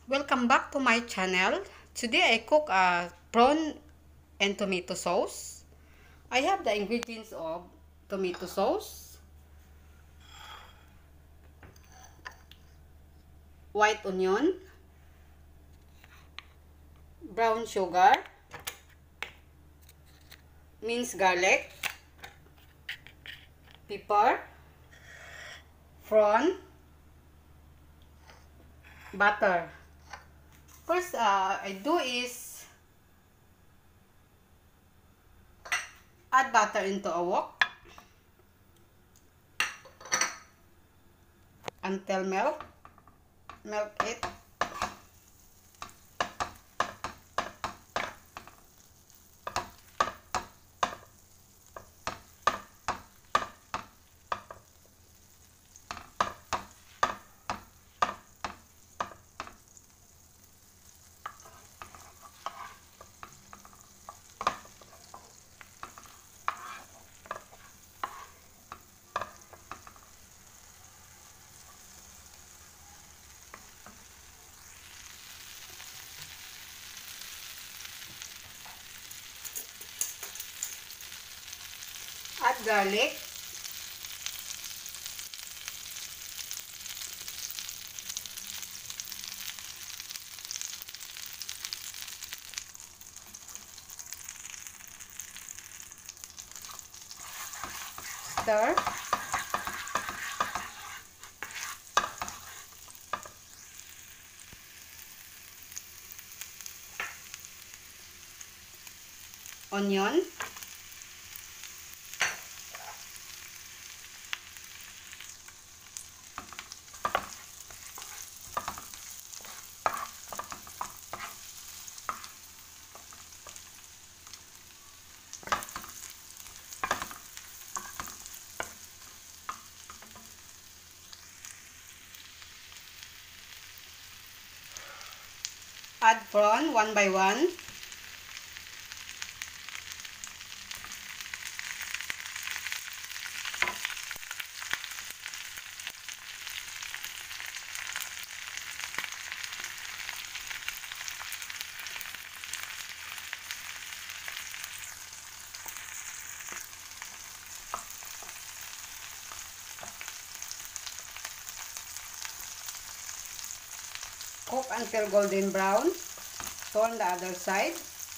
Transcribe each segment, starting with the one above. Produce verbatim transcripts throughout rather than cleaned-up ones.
Welcome back to my channel. Today I cook a prawn and tomato sauce. I have the ingredients of tomato sauce, white onion, brown sugar, minced garlic, pepper, prawn, butter. First, uh, I do is add butter into a wok until melt. Melt it. Add garlic. Stir. Onion. Add prawn one by one. Cook until golden brown. Turn the other side.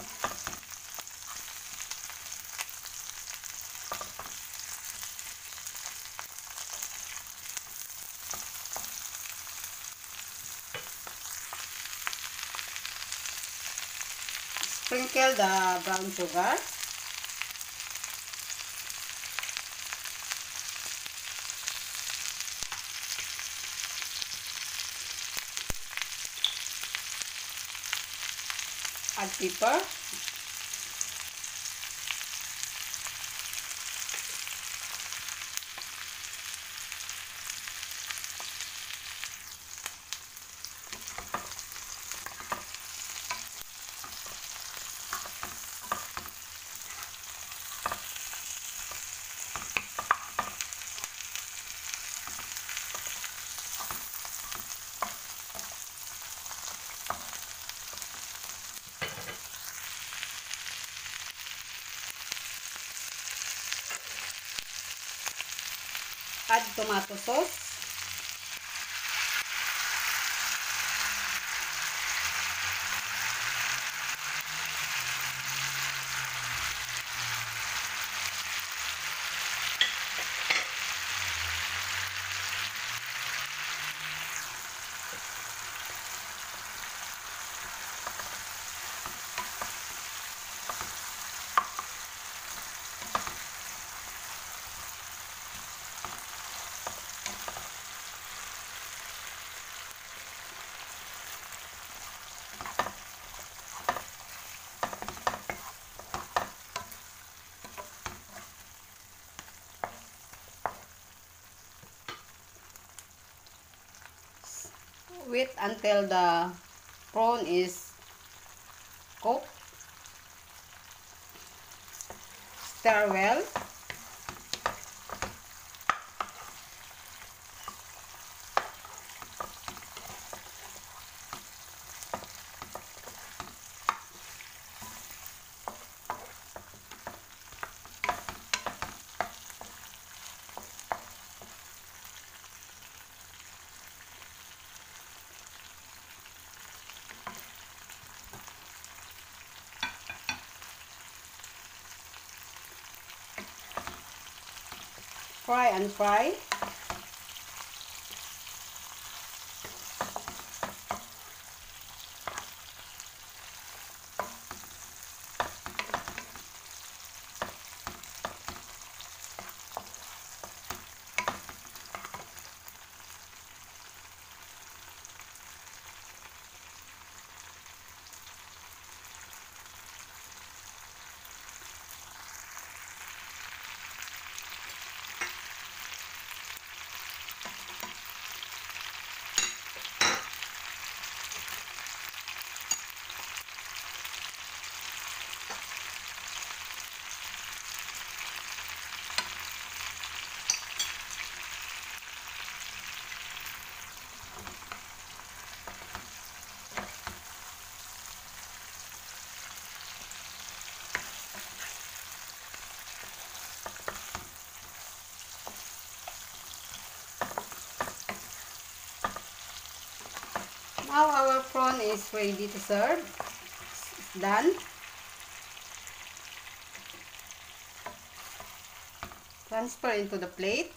Sprinkle the brown sugar. Add pepper. Add tomato sauce. Wait until the prawn is cooked. Stir well. Fry and fry. Now our prawn is ready to serve. It's done. Transfer into the plate.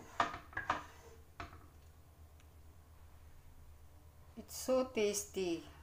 It's so tasty.